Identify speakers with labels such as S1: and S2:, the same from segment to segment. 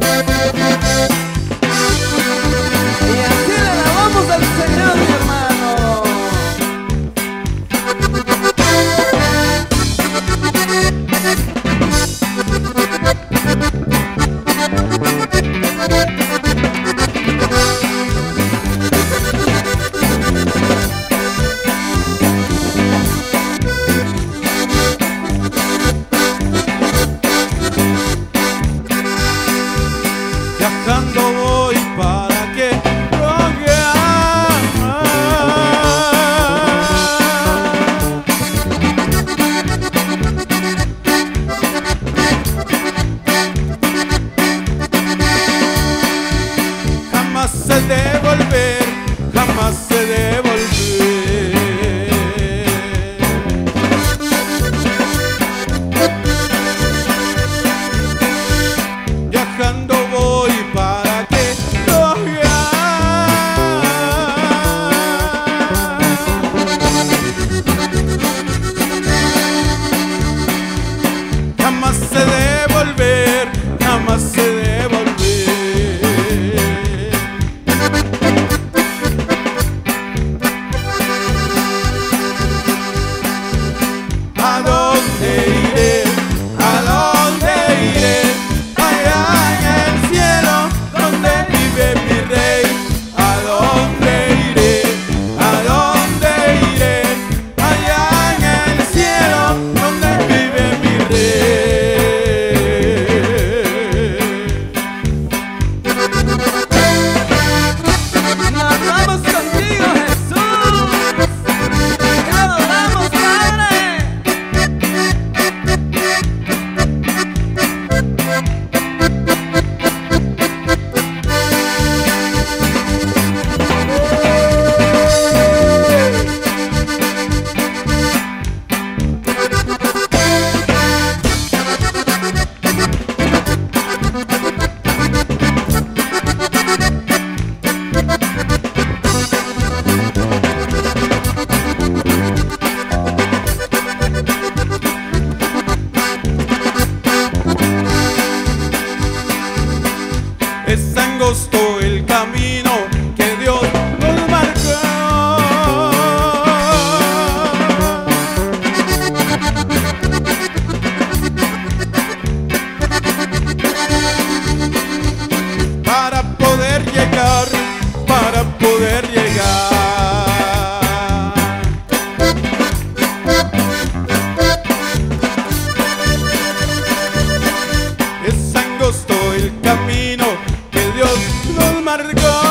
S1: Y así le alabamos al Señor, mi hermano.
S2: Viajando voy para que jamás se devolver, jamás se devolver. Viajando voy para que jamás se devolver, jamás se devolver. ¿A dónde iré? ¿A dónde iré? Allá en el cielo, donde vive mi rey. ¿A dónde iré? ¿A dónde iré? Allá en el cielo, donde vive mi rey.
S1: Nos vamos contigo, Jesús. Te adoramos, Padre.
S2: Es angosto el camino que Dios nos marcó. Para poder llegar, para poder llegar. Es angosto el camino que Dios nos marcó.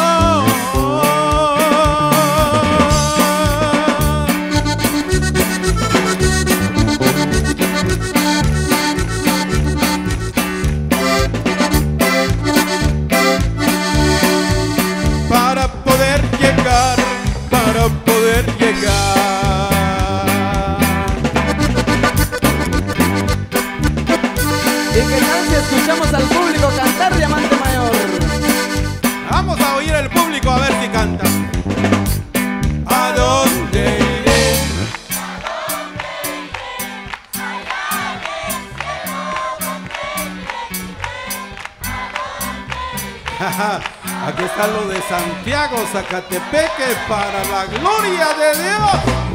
S2: Para poder llegar, para poder llegar.
S1: ¿Y qué tal si escuchamos al público cantar, Diamante Mayor?
S2: Vamos a oír al público a ver si canta. ¿A dónde iré? Aquí está lo de Santiago, Zacatepeque, para la gloria de Dios.